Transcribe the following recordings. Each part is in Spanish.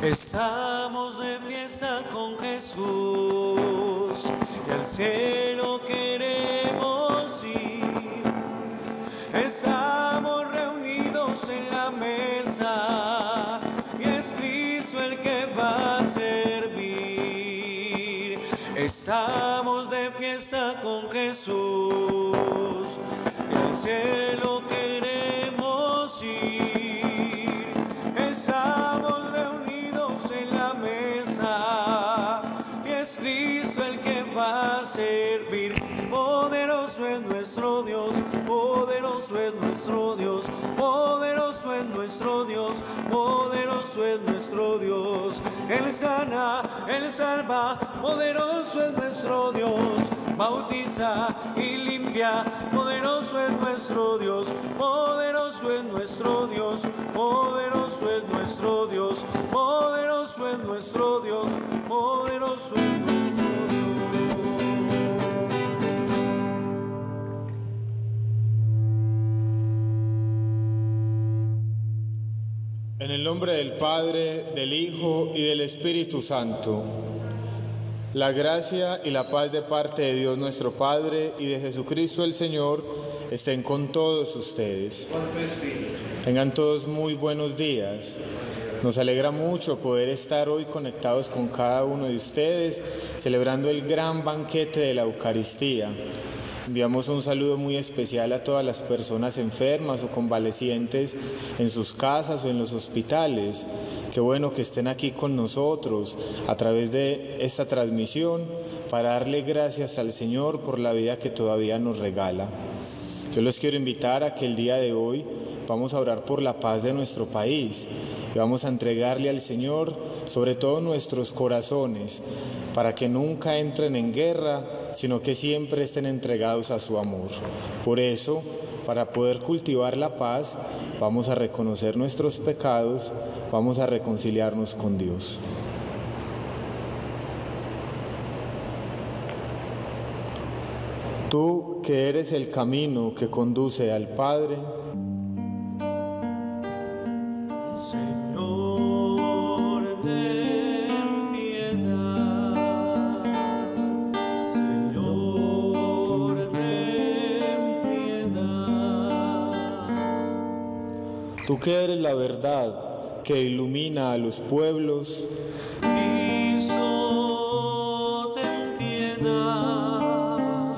Estamos de fiesta con Jesús y al cielo queremos ir. Estamos reunidos en la mesa y es Cristo el que va a servir. Estamos de fiesta con Jesús y al cielo queremos ir. Estamos reunidos en la mesa y es Cristo el que va a servir. Poderoso es nuestro Dios, poderoso es nuestro Dios, poderoso es nuestro Dios, poderoso es nuestro Dios. Él sana, Él salva, poderoso es nuestro Dios. Bautiza y limpia, poderoso es nuestro Dios, poderoso es nuestro Dios, poderoso es nuestro Dios, poderoso es nuestro Dios, poderoso es nuestro Dios. En el nombre del Padre, del Hijo y del Espíritu Santo. La gracia y la paz de parte de Dios nuestro Padre y de Jesucristo el Señor estén con todos ustedes. Tengan todos muy buenos días. Nos alegra mucho poder estar hoy conectados con cada uno de ustedes, celebrando el gran banquete de la Eucaristía. Enviamos un saludo muy especial a todas las personas enfermas o convalecientes en sus casas o en los hospitales. Qué bueno que estén aquí con nosotros a través de esta transmisión para darle gracias al Señor por la vida que todavía nos regala. Yo los quiero invitar a que el día de hoy vamos a orar por la paz de nuestro país y vamos a entregarle al Señor sobre todo nuestros corazones para que nunca entren en guerra, sino que siempre estén entregados a su amor. Por eso, para poder cultivar la paz, vamos a reconocer nuestros pecados, vamos a reconciliarnos con Dios. Tú que eres el camino que conduce al Padre, tú que eres la verdad que ilumina a los pueblos, Cristo, ten piedad.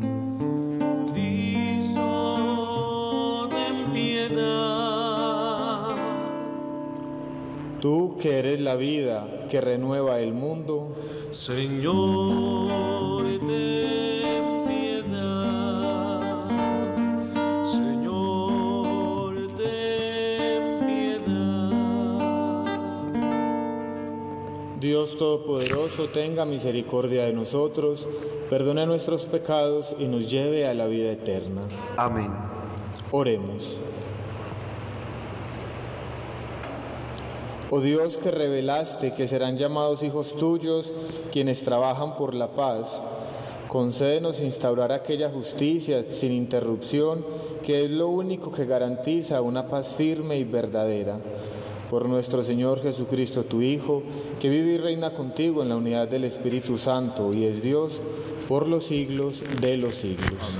Cristo, ten piedad. tú que eres la vida que renueva el mundo, Señor, ten piedad. Señor, ten piedad. Dios Todopoderoso, tenga misericordia de nosotros, perdone nuestros pecados y nos lleve a la vida eterna. Amén. Oremos. Oh Dios, que revelaste que serán llamados hijos tuyos quienes trabajan por la paz, concédenos instaurar aquella justicia sin interrupción que es lo único que garantiza una paz firme y verdadera. Por nuestro Señor Jesucristo, tu Hijo, que vive y reina contigo en la unidad del Espíritu Santo y es Dios por los siglos de los siglos.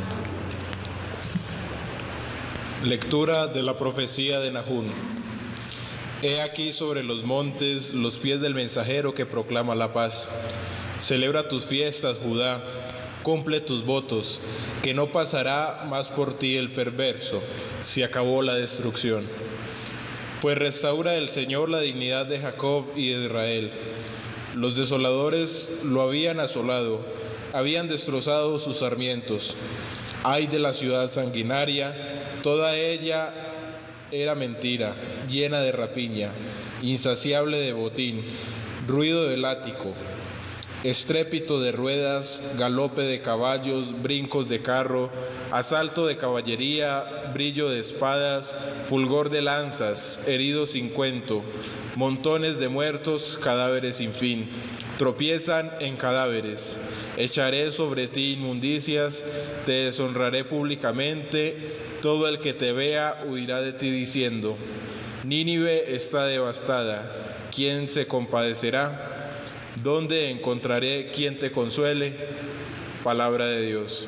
Lectura de la profecía de Nahum. He aquí sobre los montes los pies del mensajero que proclama la paz. Celebra tus fiestas, Judá, cumple tus votos, que no pasará más por ti el perverso, si acabó la destrucción. Pues restaura el Señor la dignidad de Jacob y de Israel. Los desoladores lo habían asolado, habían destrozado sus sarmientos. Ay de la ciudad sanguinaria, toda ella era mentira, llena de rapiña, insaciable de botín, ruido de látigo, estrépito de ruedas, galope de caballos, brincos de carro, asalto de caballería, brillo de espadas, fulgor de lanzas, heridos sin cuento, montones de muertos, cadáveres sin fin, tropiezan en cadáveres. Echaré sobre ti inmundicias, te deshonraré públicamente, todo el que te vea huirá de ti diciendo: Nínive está devastada, ¿quién se compadecerá? ¿Dónde encontraré quien te consuele? Palabra de Dios.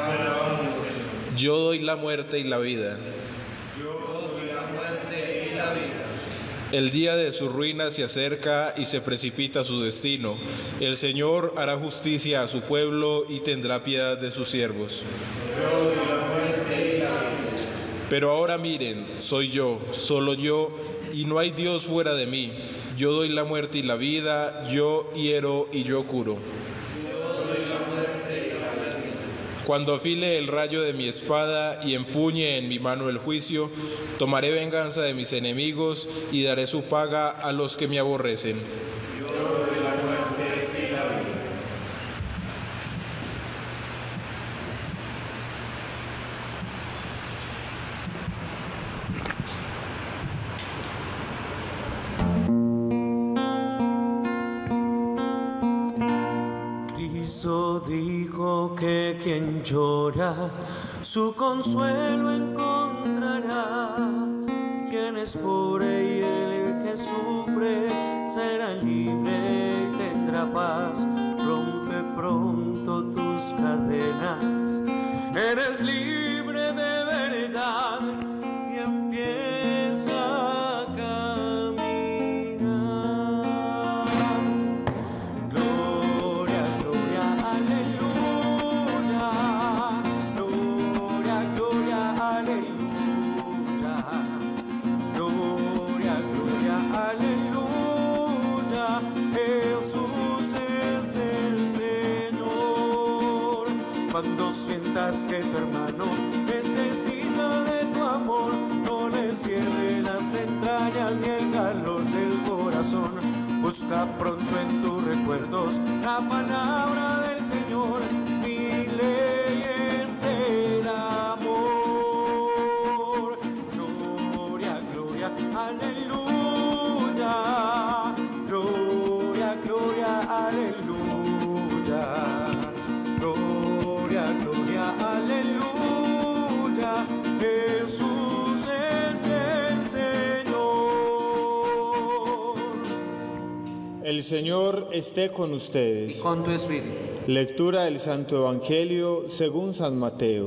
Yo doy la muerte y la vida. El día de su ruina se acerca y se precipita su destino. El Señor hará justicia a su pueblo y tendrá piedad de sus siervos. Pero ahora miren, soy yo, solo yo, y no hay Dios fuera de mí. Yo doy la muerte y la vida, yo hiero y yo curo. Cuando afile el rayo de mi espada y empuñe en mi mano el juicio, tomaré venganza de mis enemigos y daré su paga a los que me aborrecen. Cristo dijo que quien llora su consuelo encontrará. Quien es pobre y el que sufre será libre y tendrá paz. Rompe pronto tus cadenas, eres libre de verdad y empieza a caminar. Gloria, gloria, aleluya. Gloria, gloria, aleluya. Gloria, gloria, aleluya. Jesús es el Señor. Cuando sientas que tu hermano necesita de tu amor, no le cierre las entrañas ni el calor del corazón. Busca pronto en tus recuerdos la palabra del Señor. Mi ley es el amor. Gloria, gloria, aleluya. Gloria, gloria, aleluya. Gloria, gloria, aleluya. Jesús es el Señor. El Señor esté con ustedes. Y con tu espíritu. Lectura del Santo Evangelio según San Mateo.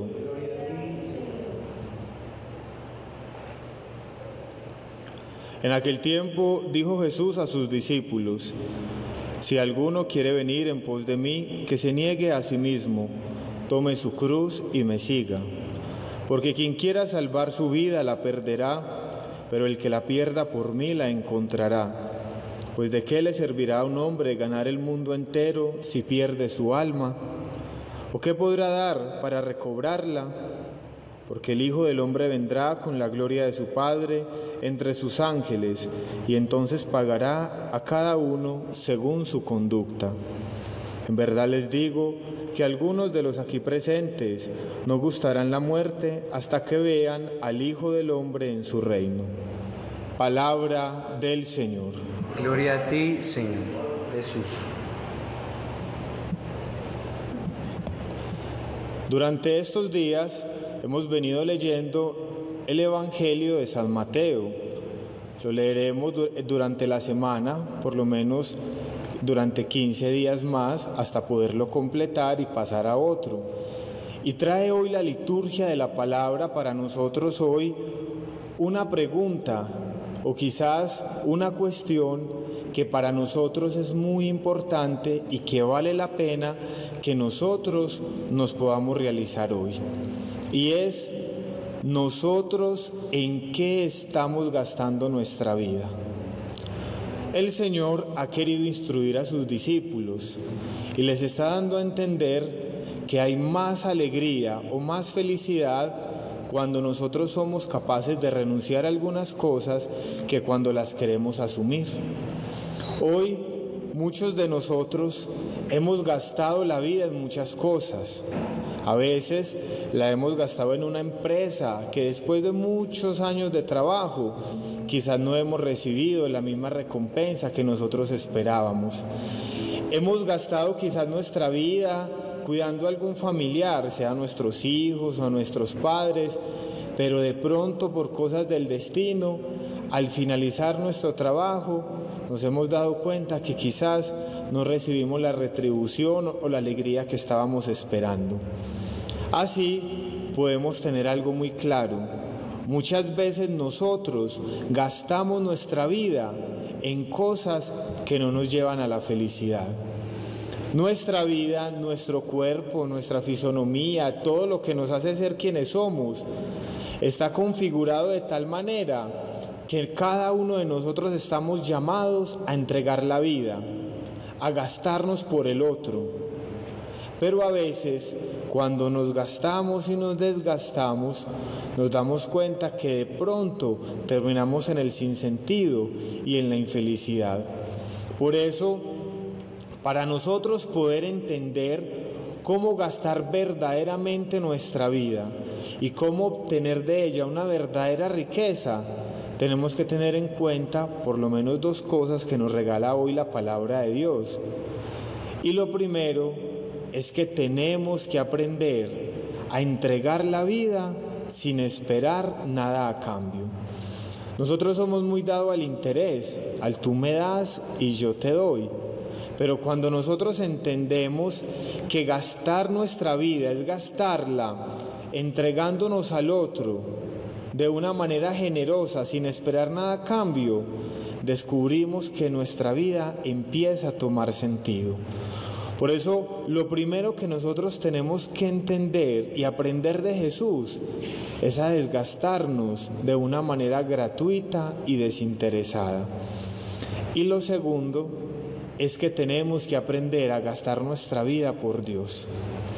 En aquel tiempo dijo Jesús a sus discípulos: si alguno quiere venir en pos de mí, que se niegue a sí mismo, tome su cruz y me siga. Porque quien quiera salvar su vida la perderá, pero el que la pierda por mí la encontrará. Pues ¿de qué le servirá a un hombre ganar el mundo entero si pierde su alma? ¿O qué podrá dar para recobrarla? Porque el Hijo del Hombre vendrá con la gloria de su Padre entre sus ángeles, y entonces pagará a cada uno según su conducta. En verdad les digo que algunos de los aquí presentes no gustarán la muerte hasta que vean al Hijo del Hombre en su reino. Palabra del Señor. Gloria a ti, Señor Jesús. Durante estos días hemos venido leyendo el Evangelio de San Mateo. Lo leeremos durante la semana, por lo menos durante 15 días más, hasta poderlo completar y pasar a otro. Y trae hoy la liturgia de la palabra para nosotros hoy una pregunta o quizás una cuestión que para nosotros es muy importante y que vale la pena que nosotros nos podamos realizar hoy. Y es: nosotros ¿en qué estamos gastando nuestra vida? El Señor ha querido instruir a sus discípulos y les está dando a entender que hay más alegría o más felicidad cuando nosotros somos capaces de renunciar a algunas cosas que cuando las queremos asumir. Hoy muchos de nosotros hemos gastado la vida en muchas cosas. A veces la hemos gastado en una empresa que después de muchos años de trabajo quizás no hemos recibido la misma recompensa que nosotros esperábamos. Hemos gastado quizás nuestra vida cuidando a algún familiar, sea a nuestros hijos o a nuestros padres, pero de pronto por cosas del destino, al finalizar nuestro trabajo, nos hemos dado cuenta que quizás no recibimos la retribución o la alegría que estábamos esperando. Así podemos tener algo muy claro. Muchas veces nosotros gastamos nuestra vida en cosas que no nos llevan a la felicidad. Nuestra vida, nuestro cuerpo, nuestra fisonomía, todo lo que nos hace ser quienes somos, está configurado de tal manera que cada uno de nosotros estamos llamados a entregar la vida, a gastarnos por el otro. Pero a veces, cuando nos gastamos y nos desgastamos, nos damos cuenta que de pronto terminamos en el sinsentido y en la infelicidad. Por eso, para nosotros poder entender cómo gastar verdaderamente nuestra vida y cómo obtener de ella una verdadera riqueza, tenemos que tener en cuenta por lo menos dos cosas que nos regala hoy la palabra de Dios. Y lo primero es que tenemos que aprender a entregar la vida sin esperar nada a cambio. Nosotros somos muy dados al interés, al tú me das y yo te doy. Pero cuando nosotros entendemos que gastar nuestra vida es gastarla entregándonos al otro de una manera generosa, sin esperar nada a cambio, descubrimos que nuestra vida empieza a tomar sentido. Por eso, lo primero que nosotros tenemos que entender y aprender de Jesús es a desgastarnos de una manera gratuita y desinteresada. Y lo segundo es que tenemos que aprender a gastar nuestra vida por Dios.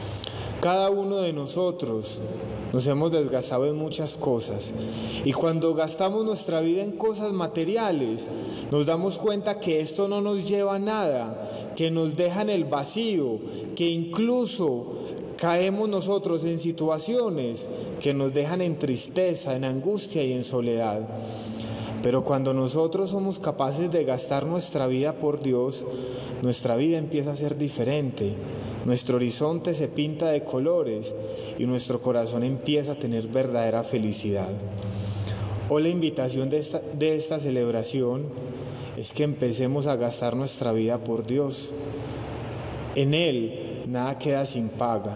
Cada uno de nosotros nos hemos desgastado en muchas cosas, y cuando gastamos nuestra vida en cosas materiales, nos damos cuenta que esto no nos lleva a nada, que nos deja en el vacío, que incluso caemos nosotros en situaciones que nos dejan en tristeza, en angustia y en soledad. Pero cuando nosotros somos capaces de gastar nuestra vida por Dios, nuestra vida empieza a ser diferente. Nuestro horizonte se pinta de colores y nuestro corazón empieza a tener verdadera felicidad. Hoy la invitación de esta celebración es que empecemos a gastar nuestra vida por Dios. En Él nada queda sin paga.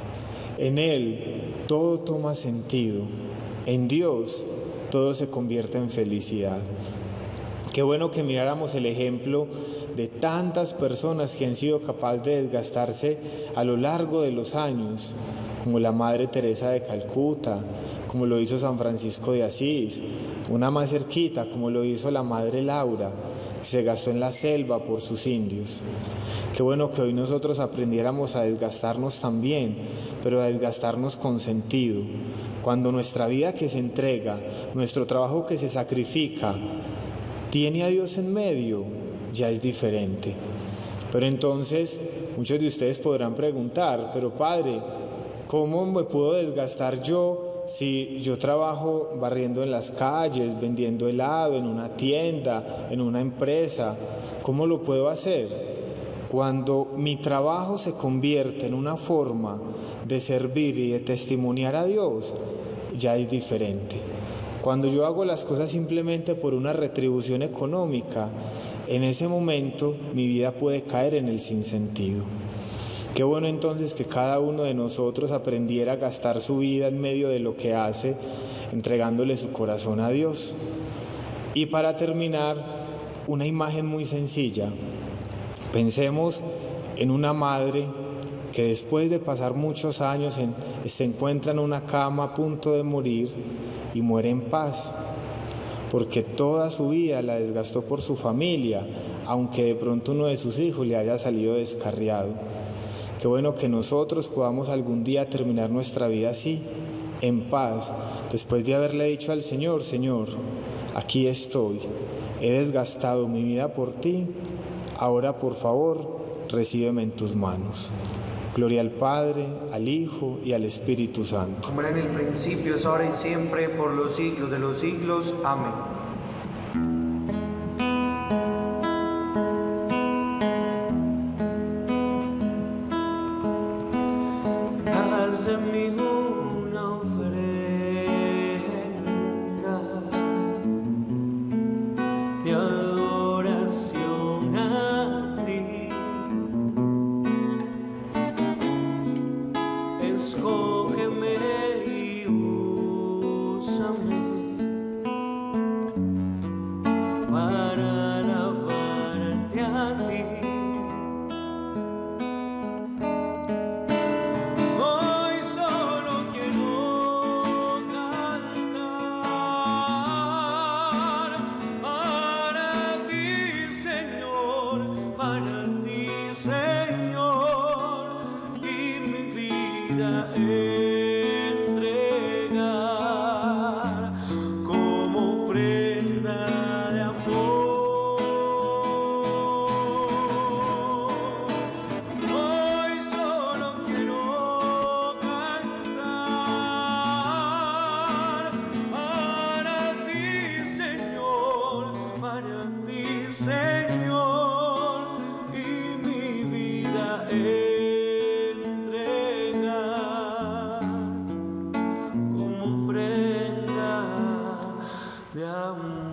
En Él todo toma sentido. En Dios todo se convierte en felicidad. Qué bueno que miráramos el ejemplo de tantas personas que han sido capaces de desgastarse a lo largo de los años, como la Madre Teresa de Calcuta, como lo hizo San Francisco de Asís, una más cerquita, como lo hizo la Madre Laura, que se gastó en la selva por sus indios. Qué bueno que hoy nosotros aprendiéramos a desgastarnos también, pero a desgastarnos con sentido. Cuando nuestra vida que se entrega, nuestro trabajo que se sacrifica, tiene a Dios en medio, ya es diferente. Pero entonces, muchos de ustedes podrán preguntar, pero Padre, ¿cómo me puedo desgastar yo si yo trabajo barriendo en las calles, vendiendo helado, en una tienda, en una empresa? ¿Cómo lo puedo hacer? Cuando mi trabajo se convierte en una forma de servir y de testimoniar a Dios, ya es diferente. Cuando yo hago las cosas simplemente por una retribución económica, en ese momento mi vida puede caer en el sinsentido. Qué bueno entonces que cada uno de nosotros aprendiera a gastar su vida en medio de lo que hace, entregándole su corazón a Dios. Y para terminar, una imagen muy sencilla. Pensemos en una madre que después de pasar muchos años se encuentra en una cama a punto de morir y muere en paz, porque toda su vida la desgastó por su familia, aunque de pronto uno de sus hijos le haya salido descarriado. Qué bueno que nosotros podamos algún día terminar nuestra vida así, en paz, después de haberle dicho al Señor: Señor, aquí estoy, he desgastado mi vida por ti, ahora por favor, recíbeme en tus manos. Gloria al Padre, al Hijo y al Espíritu Santo. Como era en el principio, es ahora y siempre, por los siglos de los siglos. Amén. Haz de mí una ofrenda de adoración. vida entregar como ofrenda de amor. Hoy solo quiero cantar para ti, Señor, y mi vida entregar como ofrenda de amor.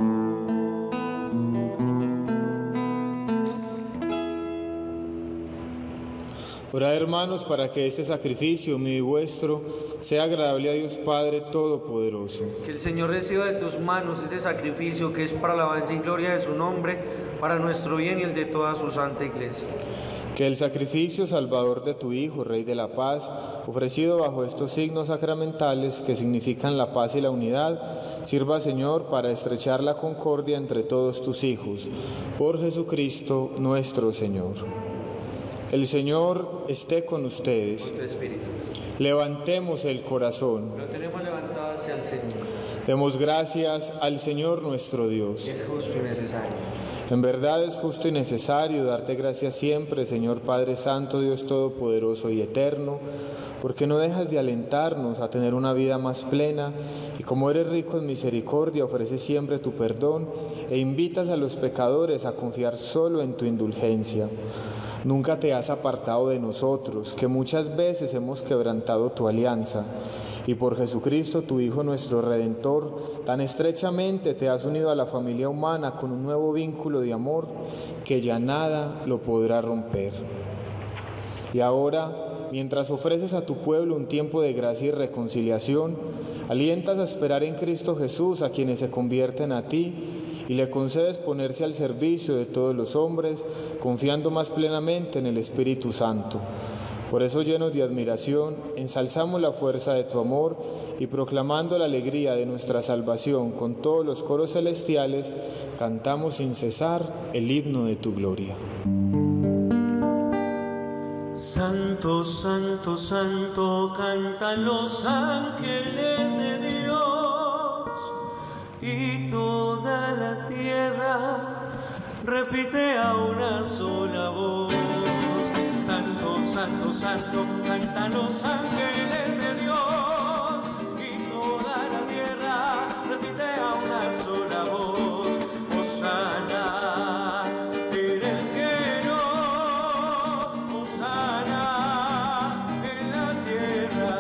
Orad, hermanos, para que este sacrificio mío y vuestro sea agradable a Dios Padre Todopoderoso. Que el Señor reciba de tus manos ese sacrificio que es para la alabanza y gloria de su nombre, para nuestro bien y el de toda su santa Iglesia. Que el sacrificio salvador de tu Hijo, Rey de la Paz, ofrecido bajo estos signos sacramentales que significan la paz y la unidad, sirva, Señor, para estrechar la concordia entre todos tus hijos. Por Jesucristo nuestro Señor. El Señor esté con ustedes. Tu espíritu. Levantemos el corazón. Lo tenemos levantado hacia el Señor. Demos gracias al Señor nuestro Dios. Es justo y necesario. En verdad es justo y necesario darte gracias siempre, Señor Padre Santo, Dios Todopoderoso y Eterno, porque no dejas de alentarnos a tener una vida más plena y como eres rico en misericordia, ofreces siempre tu perdón e invitas a los pecadores a confiar solo en tu indulgencia. Nunca te has apartado de nosotros, que muchas veces hemos quebrantado tu alianza. Y por Jesucristo, tu Hijo nuestro Redentor, tan estrechamente te has unido a la familia humana con un nuevo vínculo de amor que ya nada lo podrá romper. Y ahora, mientras ofreces a tu pueblo un tiempo de gracia y reconciliación, alientas a esperar en Cristo Jesús a quienes se convierten a ti y le concedes ponerse al servicio de todos los hombres, confiando más plenamente en el Espíritu Santo. Por eso, llenos de admiración, ensalzamos la fuerza de tu amor y proclamando la alegría de nuestra salvación con todos los coros celestiales, cantamos sin cesar el himno de tu gloria. Santo, santo, santo, cantan los ángeles de Dios, y toda la tierra repite a una sola voz. Santo, santo, santo, cantan los ángeles de Dios, y toda la tierra repite a una sola voz. Hosana en el cielo, hosana en la tierra,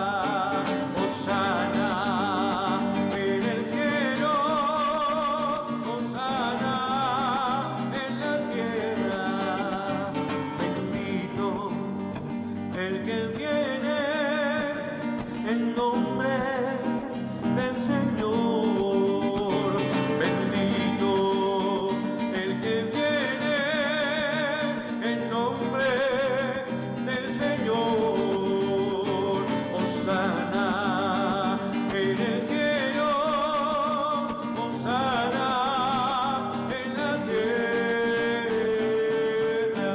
hosana en el cielo, hosana en la tierra. El que viene en nombre del Señor, bendito el que viene en nombre del Señor. Hosana en el cielo, hosana en la tierra.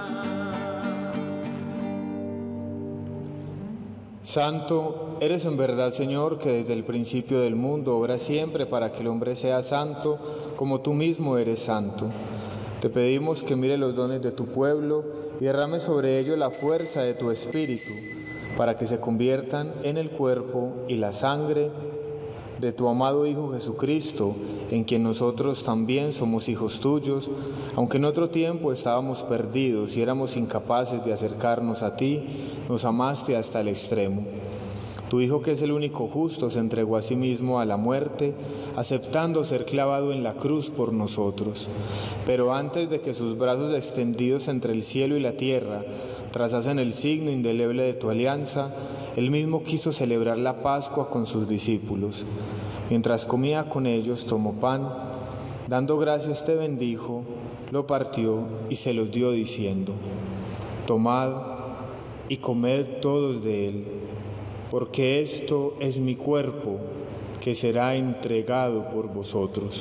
Santo, eres en verdad, Señor, que desde el principio del mundo obras siempre para que el hombre sea santo, como tú mismo eres santo. Te pedimos que mire los dones de tu pueblo y derrame sobre ellos la fuerza de tu Espíritu, para que se conviertan en el cuerpo y la sangre de tu amado Hijo Jesucristo, en quien nosotros también somos hijos tuyos, aunque en otro tiempo estábamos perdidos y éramos incapaces de acercarnos a ti, nos amaste hasta el extremo. Tu Hijo, que es el único justo, se entregó a sí mismo a la muerte, aceptando ser clavado en la cruz por nosotros. Pero antes de que sus brazos extendidos entre el cielo y la tierra trazasen el signo indeleble de tu alianza, Él mismo quiso celebrar la Pascua con sus discípulos. Mientras comía con ellos, tomó pan, dando gracias te bendijo, lo partió y se los dio diciendo: Tomad y comed todos de él, porque esto es mi cuerpo, que será entregado por vosotros.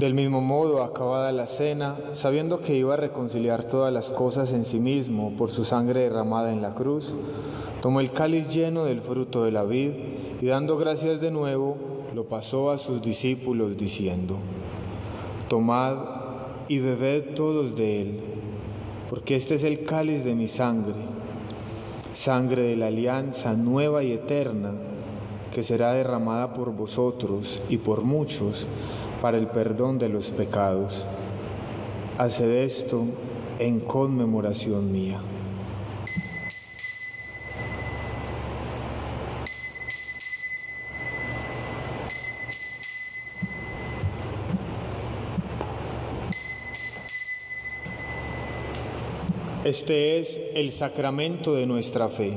Del mismo modo, acabada la cena, sabiendo que iba a reconciliar todas las cosas en sí mismo por su sangre derramada en la cruz, tomó el cáliz lleno del fruto de la vid y dando gracias de nuevo, lo pasó a sus discípulos diciendo: Tomad y bebed todos de él, porque este es el cáliz de mi sangre, sangre de la alianza nueva y eterna, que será derramada por vosotros y por muchos para el perdón de los pecados. Haced esto en conmemoración mía. Este es el sacramento de nuestra fe.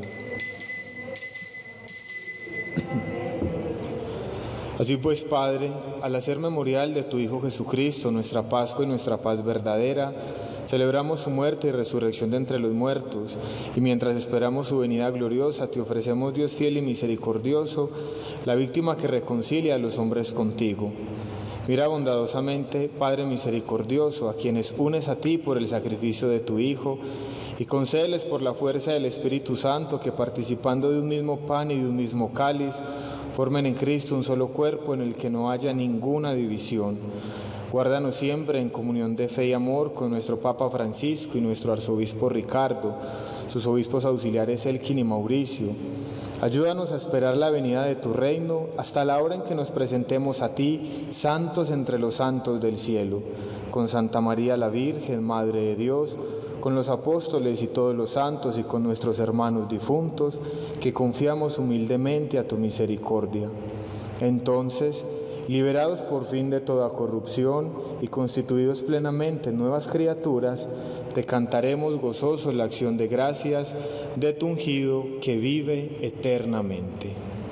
Así pues, Padre, al hacer memorial de tu Hijo Jesucristo, nuestra Pascua y nuestra paz verdadera, celebramos su muerte y resurrección de entre los muertos, y mientras esperamos su venida gloriosa, te ofrecemos, Dios fiel y misericordioso, la víctima que reconcilia a los hombres contigo. Mira bondadosamente, Padre misericordioso, a quienes unes a ti por el sacrificio de tu Hijo, y concédeles por la fuerza del Espíritu Santo que, participando de un mismo pan y de un mismo cáliz, formen en Cristo un solo cuerpo en el que no haya ninguna división. Guárdanos siempre en comunión de fe y amor con nuestro Papa Francisco y nuestro Arzobispo Ricardo, sus obispos auxiliares Elkin y Mauricio. Ayúdanos a esperar la venida de tu reino hasta la hora en que nos presentemos a ti, santos entre los santos del cielo, con Santa María la Virgen, Madre de Dios, con los apóstoles y todos los santos y con nuestros hermanos difuntos, que confiamos humildemente a tu misericordia. Entonces, liberados por fin de toda corrupción y constituidos plenamente nuevas criaturas, te cantaremos gozosos la acción de gracias de tu ungido que vive eternamente.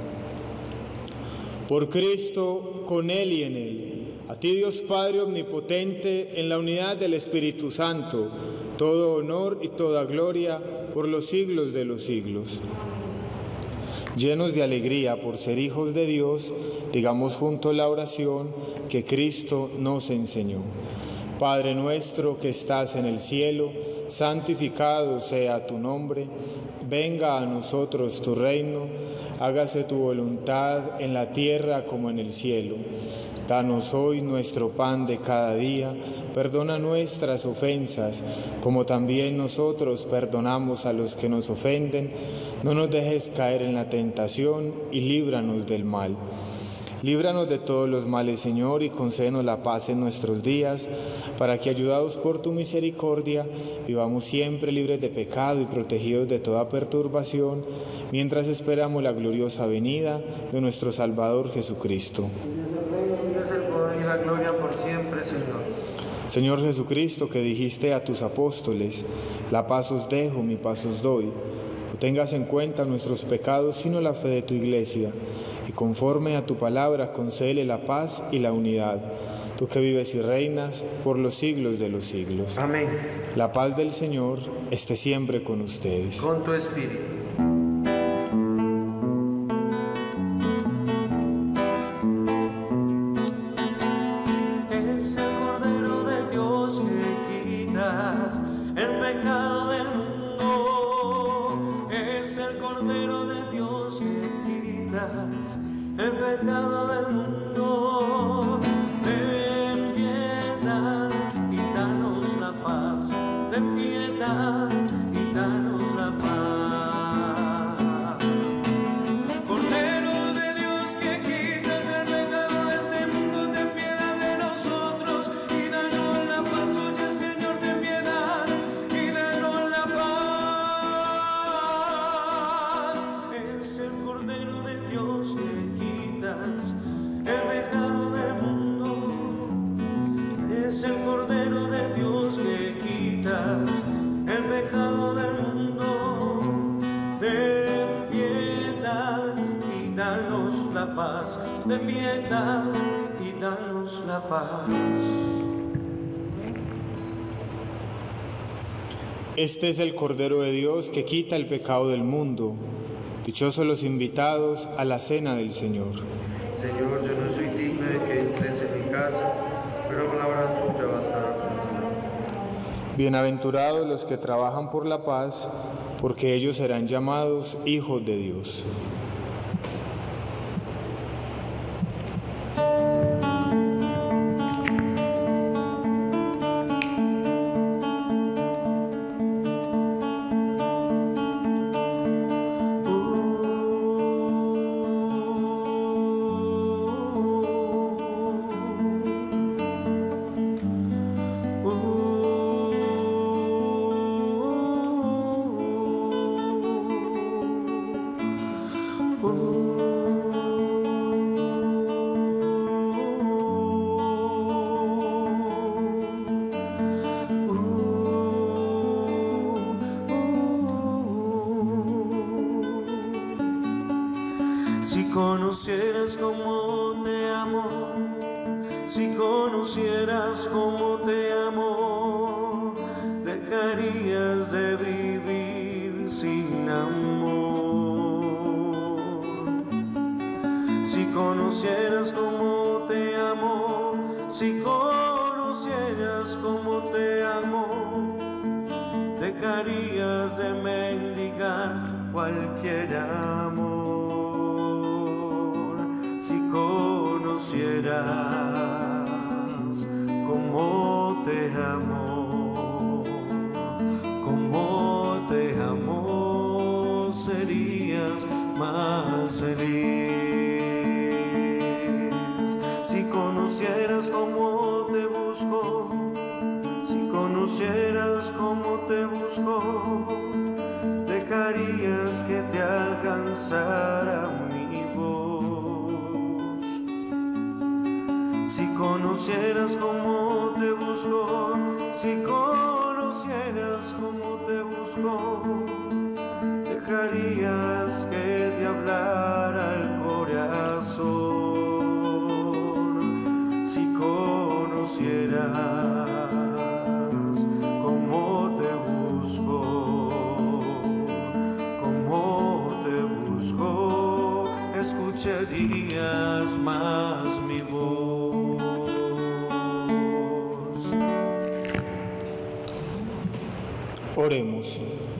Por Cristo, con Él y en Él, a ti Dios Padre omnipotente, en la unidad del Espíritu Santo, todo honor y toda gloria por los siglos de los siglos. Llenos de alegría por ser hijos de Dios, digamos juntos la oración que Cristo nos enseñó. Padre nuestro que estás en el cielo, santificado sea tu nombre. Venga a nosotros tu reino, hágase tu voluntad en la tierra como en el cielo. Danos hoy nuestro pan de cada día, perdona nuestras ofensas, como también nosotros perdonamos a los que nos ofenden. No nos dejes caer en la tentación y líbranos del mal. Líbranos de todos los males, Señor, y concédenos la paz en nuestros días, para que, ayudados por tu misericordia, vivamos siempre libres de pecado y protegidos de toda perturbación, mientras esperamos la gloriosa venida de nuestro Salvador Jesucristo. La gloria por siempre, Señor. Señor Jesucristo, que dijiste a tus apóstoles: la paz os dejo, mi paz os doy. No tengas en cuenta nuestros pecados, sino la fe de tu Iglesia, y conforme a tu palabra concédele la paz y la unidad. Tú que vives y reinas por los siglos de los siglos. Amén. La paz del Señor esté siempre con ustedes. Con tu espíritu. El pecado del mundo, ten piedad y danos la paz, ten piedad y danos la paz. Cordero de Dios que quitas el pecado de este mundo, ten piedad de nosotros y danos la paz. Oye, Señor, ten piedad y danos la paz. Es el Cordero de Dios que el pecado del mundo, es el Cordero de Dios que quitas el pecado del mundo. Ten piedad y danos la paz, ten piedad y danos la paz. Este es el Cordero de Dios que quita el pecado del mundo. Dichosos los invitados a la cena del Señor. Señor, yo no soy digno de que entres en mi casa, pero Bienaventurados los que trabajan por la paz, porque ellos serán llamados hijos de Dios. Si conocieras cómo te amo, si conocieras cómo te amo, dejarías de vivir sin amor. Si conocieras cómo te amo, si conocieras cómo te amo, dejarías de mendigar cualquier amor. Si conocieras cómo te amo, serías más feliz. Si conocieras cómo te busco, si conocieras cómo te busco, dejarías que te alcanzara mi voz. Si conocieras cómo te busco, si conocieras cómo te busco, dejarías que te hablara el corazón. Si conocieras cómo te busco, escucharías más mi voz. Oremos.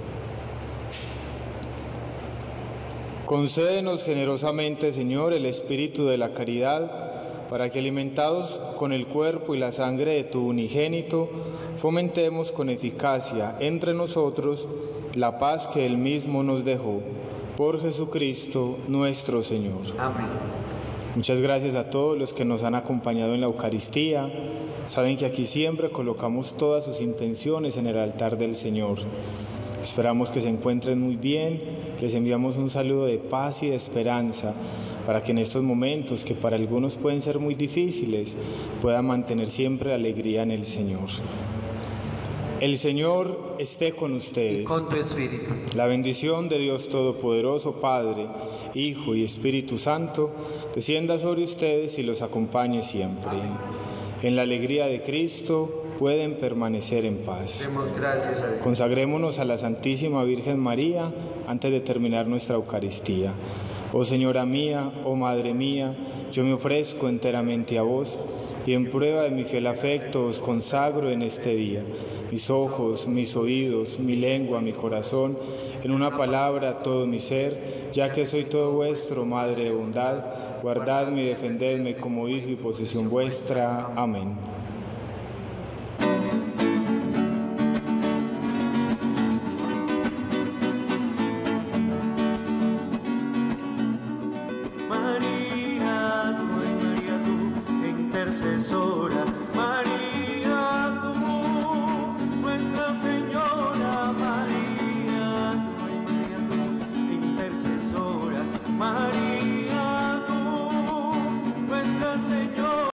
Concédenos generosamente, Señor, el espíritu de la caridad, para que, alimentados con el cuerpo y la sangre de tu unigénito, fomentemos con eficacia entre nosotros la paz que Él mismo nos dejó. Por Jesucristo nuestro Señor. Amén. Muchas gracias a todos los que nos han acompañado en la Eucaristía. Saben que aquí siempre colocamos todas sus intenciones en el altar del Señor. Esperamos que se encuentren muy bien. Les enviamos un saludo de paz y de esperanza para que en estos momentos, que para algunos pueden ser muy difíciles, puedan mantener siempre la alegría en el Señor. El Señor esté con ustedes. Y con tu espíritu. La bendición de Dios Todopoderoso, Padre, Hijo y Espíritu Santo, descienda sobre ustedes y los acompañe siempre. En la alegría de Cristo pueden permanecer en paz. Demos gracias a Dios. Consagrémonos a la Santísima Virgen María antes de terminar nuestra Eucaristía. Oh Señora mía, oh Madre mía, yo me ofrezco enteramente a vos y en prueba de mi fiel afecto os consagro en este día mis ojos, mis oídos, mi lengua, mi corazón, en una palabra todo mi ser, ya que soy todo vuestro, Madre de bondad, guardadme y defendedme como hijo y posesión vuestra. Amén.